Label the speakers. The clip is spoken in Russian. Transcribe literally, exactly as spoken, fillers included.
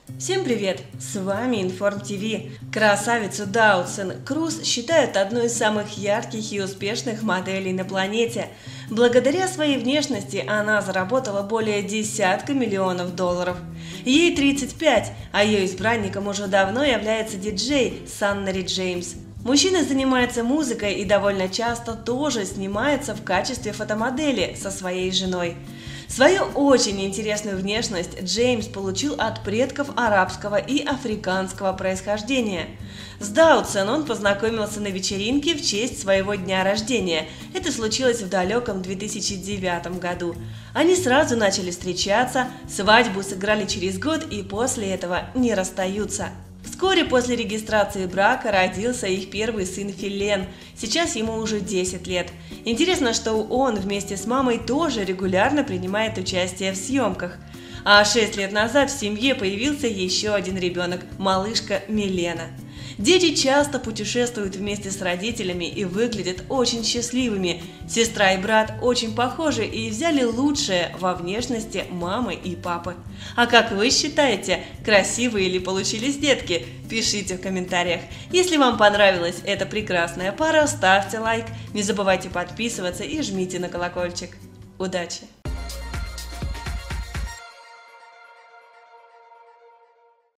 Speaker 1: Всем привет! С вами Информ ТВ. Красавицу Даутсон Круз считают одной из самых ярких и успешных моделей на планете. Благодаря своей внешности она заработала более десятка миллионов долларов. Ей тридцать пять, а ее избранником уже давно является диджей Саннери Джеймс. Мужчина занимается музыкой и довольно часто тоже снимается в качестве фотомодели со своей женой. Свою очень интересную внешность Джеймс получил от предков арабского и африканского происхождения. С Даутсон он познакомился на вечеринке в честь своего дня рождения. Это случилось в далеком две тысячи девятом году. Они сразу начали встречаться, свадьбу сыграли через год и после этого не расстаются. Вскоре после регистрации брака родился их первый сын Филен, сейчас ему уже десять лет. Интересно, что он вместе с мамой тоже регулярно принимает участие в съемках. А шесть лет назад в семье появился еще один ребенок – малышка Милена. Дети часто путешествуют вместе с родителями и выглядят очень счастливыми. Сестра и брат очень похожи и взяли лучшее во внешности мамы и папы. А как вы считаете, красивые ли получились детки? Пишите в комментариях. Если вам понравилась эта прекрасная пара, ставьте лайк, не забывайте подписываться и жмите на колокольчик. Удачи!